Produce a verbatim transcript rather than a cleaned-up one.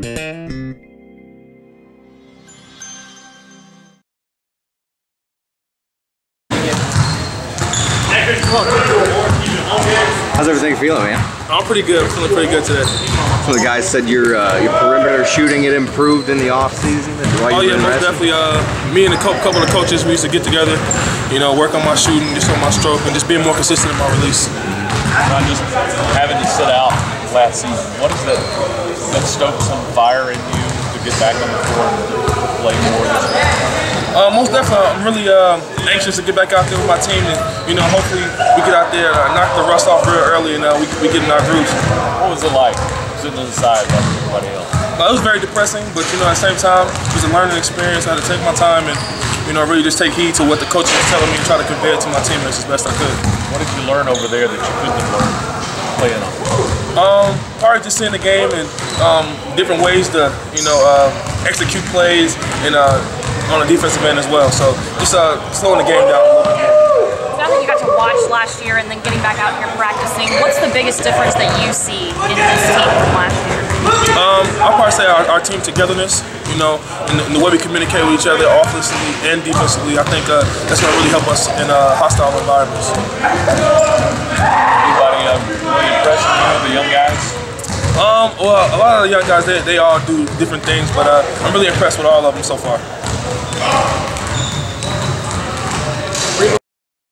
How's everything feeling, man? I'm pretty good. I'm feeling pretty good today. So the guys said your uh, your perimeter shooting it improved in the off season. Oh yeah, most definitely. Uh, me and a couple of coaches, we used to get together, you know, work on my shooting, just on my stroke, and just being more consistent in my release. Not just having to sit out last season. What is that that stoked some fire in you to get back on the floor and play more this year? Uh, most definitely, I'm really uh, anxious to get back out there with my team, and you know, hopefully we get out there, uh, knock the rust off real early, and uh, we we get in our grooves. What was it like sitting on the side like everybody else? Uh, it was very depressing, but you know, at the same time, it was a learning experience. I had to take my time and you know, really just take heed to what the coach was telling me and try to convey it to my teammates as best I could. What did you learn over there that you couldn't have learned playing on? Um, probably just seeing the game and um, different ways to you know uh, execute plays and. Uh, on the defensive end as well, so just uh, slowing the game down a little bit. Now that you got to watch last year and then getting back out here practicing, what's the biggest difference that you see in this team from last year? Um, I'll probably say our, our team togetherness, you know, and the, and the way we communicate with each other offensively and defensively. I think uh, that's going to really help us in uh, hostile environments. Anybody um, really impressed you, the young guys? Um, well, a lot of the young guys, they, they all do different things, but uh, I'm really impressed with all of them so far.